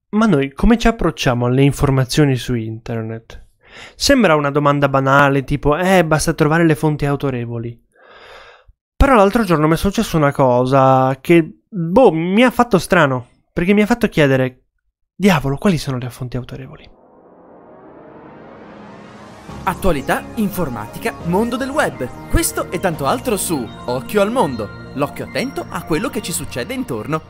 Ma noi come ci approcciamo alle informazioni su internet? Sembra una domanda banale, tipo, basta trovare le fonti autorevoli. Però l'altro giorno mi è successo una cosa che, mi ha fatto strano, perché mi ha fatto chiedere, diavolo, quali sono le fonti autorevoli? Attualità, informatica, mondo del web. Questo e tanto altro su Occhio al Mondo. L'occhio attento a quello che ci succede intorno.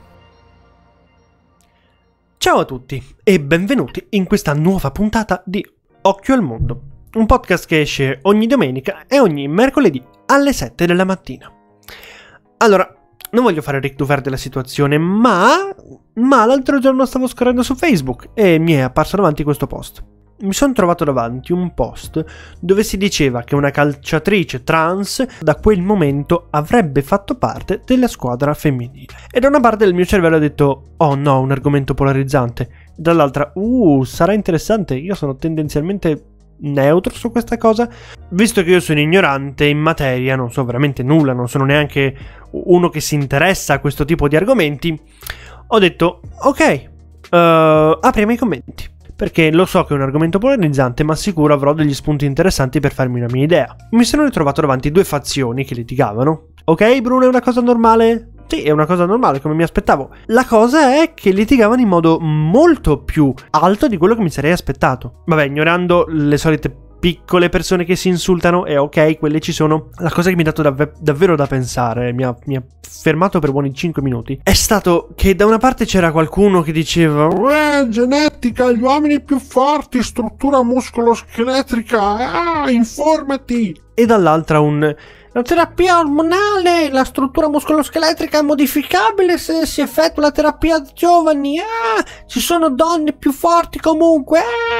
Ciao a tutti e benvenuti in questa nuova puntata di Occhio al Mondo, un podcast che esce ogni domenica e ogni mercoledì alle 7 della mattina. Allora, non voglio fare Ric Dufer della situazione, ma l'altro giorno stavo scorrendo su Facebook e mi è apparso davanti questo post. Mi sono trovato davanti un post dove si diceva che una calciatrice trans da quel momento avrebbe fatto parte della squadra femminile. E da una parte del mio cervello ha detto, oh no, un argomento polarizzante. Dall'altra, sarà interessante, io sono tendenzialmente neutro su questa cosa. Visto che io sono ignorante in materia, non so veramente nulla, non sono neanche uno che si interessa a questo tipo di argomenti, ho detto, ok, apriamo i commenti. Perché lo so che è un argomento polarizzante, ma sicuro avrò degli spunti interessanti per farmi una mia idea. Mi sono ritrovato davanti due fazioni che litigavano. Ok, Bruno, è una cosa normale? Sì, è una cosa normale, come mi aspettavo. La cosa è che litigavano in modo molto più alto di quello che mi sarei aspettato. Vabbè, ignorando le solite piccole persone che si insultano, e ok, quelle ci sono. La cosa che mi ha dato davvero da pensare, mi ha fermato per buoni 5 minuti, è stato che da una parte c'era qualcuno che diceva genetica, gli uomini più forti, struttura muscoloscheletrica, informati. E dall'altra la terapia ormonale, la struttura muscoloscheletrica è modificabile se si effettua la terapia da giovani, ci sono donne più forti comunque,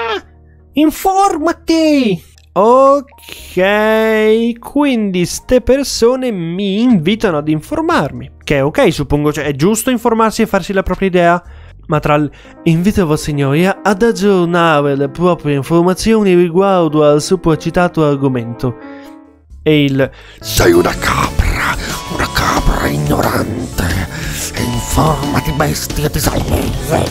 informati! Ok, quindi ste persone mi invitano ad informarmi. Che è ok, suppongo, cioè è giusto informarsi e farsi la propria idea. Ma tra invito voi signori ad aggiornare le proprie informazioni riguardo al sopracitato argomento e sei una capra ignorante, informati bestia, ti salvo.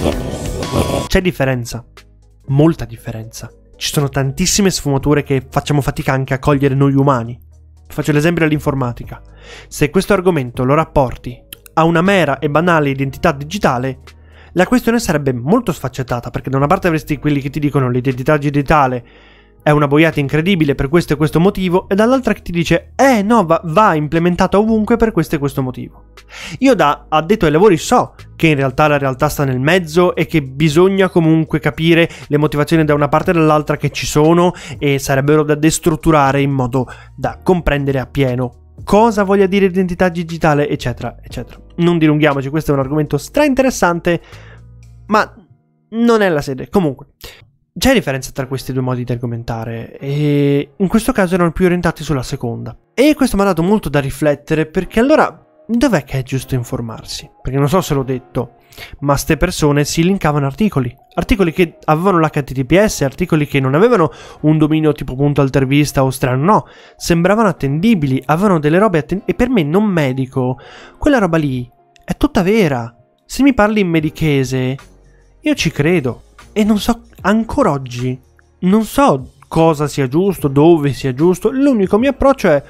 C'è differenza. Molta differenza. Ci sono tantissime sfumature che facciamo fatica anche a cogliere noi umani. Faccio l'esempio dell'informatica. Se questo argomento lo rapporti a una mera e banale identità digitale, la questione sarebbe molto sfaccettata, perché da una parte avresti quelli che ti dicono l'identità digitale è una boiata incredibile per questo e questo motivo, e dall'altra che ti dice no, va implementata ovunque per questo e questo motivo. Io da addetto ai lavori so che in realtà la realtà sta nel mezzo e che bisogna comunque capire le motivazioni da una parte e dall'altra che ci sono e sarebbero da destrutturare in modo da comprendere appieno cosa voglia dire identità digitale, eccetera, eccetera. Non dilunghiamoci, questo è un argomento stra-interessante, ma non è la sede. Comunque, c'è differenza tra questi due modi di argomentare e in questo caso erano più orientati sulla seconda. E questo mi ha dato molto da riflettere, perché allora dov'è che è giusto informarsi? Perché non so se l'ho detto, ma ste persone si linkavano articoli che avevano l'HTTPS, articoli che non avevano un dominio tipo .altervista o strano, no, sembravano attendibili, avevano delle robe e per me non medico, quella roba lì è tutta vera. Se mi parli in medichese, io ci credo e non so, ancora oggi, non so cosa sia giusto, dove sia giusto, l'unico mio approccio è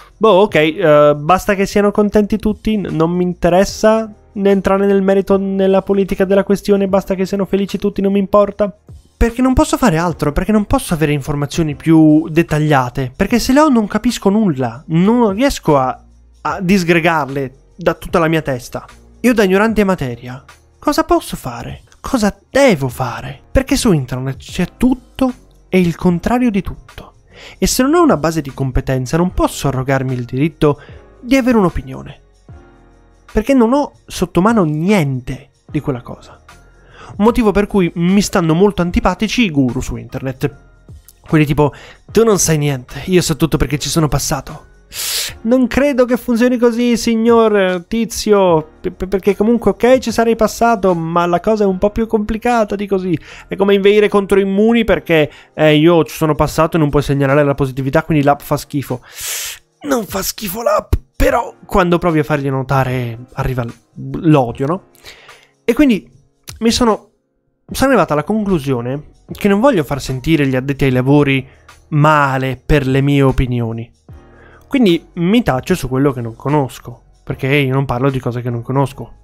ok, basta che siano contenti tutti, non mi interessa entrare nel merito, nella politica della questione, basta che siano felici tutti, non mi importa. Perché non posso fare altro, perché non posso avere informazioni più dettagliate, perché se le ho non capisco nulla, non riesco a disgregarle da tutta la mia testa. Io da ignorante in materia, cosa posso fare? Cosa devo fare? Perché su internet c'è tutto e il contrario di tutto. E se non ho una base di competenza non posso arrogarmi il diritto di avere un'opinione, perché non ho sotto mano niente di quella cosa. Un motivo per cui mi stanno molto antipatici i guru su internet. Quelli tipo, tu non sai niente, io so tutto perché ci sono passato. Non credo che funzioni così, signor Tizio, perché comunque ok, ci sarei passato, ma la cosa è un po' più complicata di così. È come inveire contro immuni perché io ci sono passato e non puoi segnalare la positività, quindi l'app fa schifo. Non fa schifo l'app, però quando provi a fargli notare arriva l'odio, no? E quindi mi sono sono arrivato alla conclusione che non voglio far sentire gli addetti ai lavori male per le mie opinioni. Quindi mi taccio su quello che non conosco, perché io non parlo di cose che non conosco.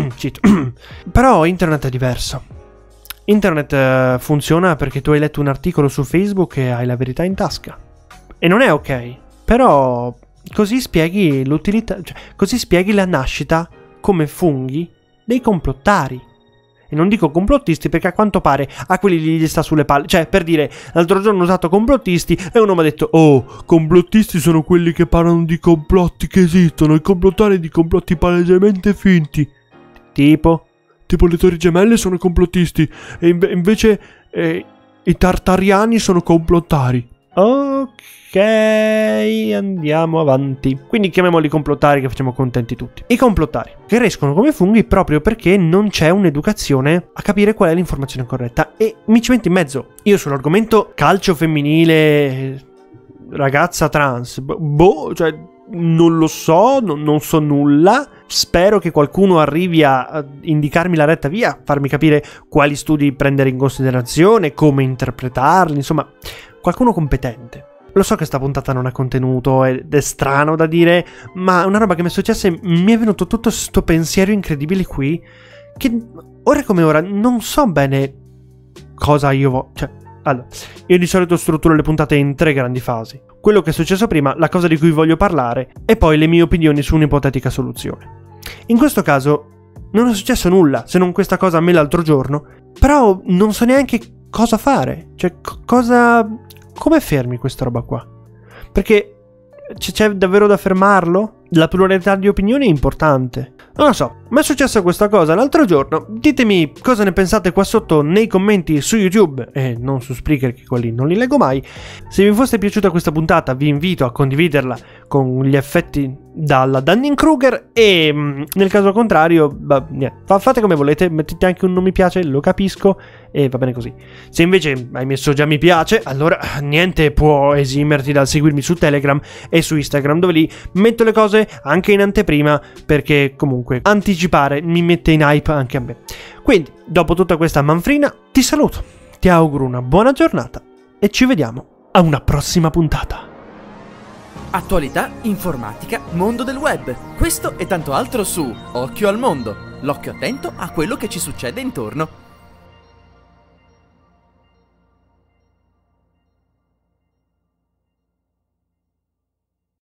Però internet è diverso. Internet funziona perché tu hai letto un articolo su Facebook e hai la verità in tasca. E non è ok, però così spieghi l'utilità, cioè, così spieghi la nascita come funghi dei complottari. E non dico complottisti perché a quanto pare a quelli gli sta sulle palle. Cioè, per dire, l'altro giorno ho usato complottisti e uno mi ha detto: oh, complottisti sono quelli che parlano di complotti che esistono, i complottari di complotti palesemente finti. Tipo le Torri Gemelle sono complottisti e invece i tartariani sono complottari. Ok, andiamo avanti. Quindi chiamiamoli complottari che facciamo contenti tutti. I complottari che crescono come funghi proprio perché non c'è un'educazione a capire qual è l'informazione corretta. E mi ci metto in mezzo. Io sull'argomento calcio femminile, ragazza trans, cioè non lo so, non so nulla. Spero che qualcuno arrivi a indicarmi la retta via, farmi capire quali studi prendere in considerazione, come interpretarli, insomma, qualcuno competente. Lo so che sta puntata non ha contenuto ed è strano da dire, ma una roba che mi è successa e mi è venuto tutto sto pensiero incredibile qui, che ora come ora non so bene cosa io voglio. Cioè, allora, io di solito strutturo le puntate in 3 grandi fasi. Quello che è successo prima, la cosa di cui voglio parlare, e poi le mie opinioni su un'ipotetica soluzione. In questo caso non è successo nulla, se non questa cosa a me l'altro giorno, però non so neanche cosa fare. Cioè, come fermi questa roba qua? Perché c'è davvero da fermarlo? La pluralità di opinioni è importante. Non lo so, mi è successa questa cosa l'altro giorno. Ditemi cosa ne pensate qua sotto nei commenti su YouTube e non su Spreaker, che quelli non li leggo mai. Se vi fosse piaciuta questa puntata vi invito a condividerla con gli effetti dalla Dunning-Kruger e nel caso contrario fate come volete, mettete anche un non mi piace, lo capisco e va bene così. Se invece hai messo già mi piace, allora niente può esimerti dal seguirmi su Telegram e su Instagram, dove lì metto le cose anche in anteprima, perché comunque anticipare mi mette in hype anche a me. Quindi, dopo tutta questa manfrina, ti saluto, ti auguro una buona giornata e ci vediamo a una prossima puntata. Attualità, informatica, mondo del web. Questo e tanto altro su Occhio al Mondo. L'occhio attento a quello che ci succede intorno.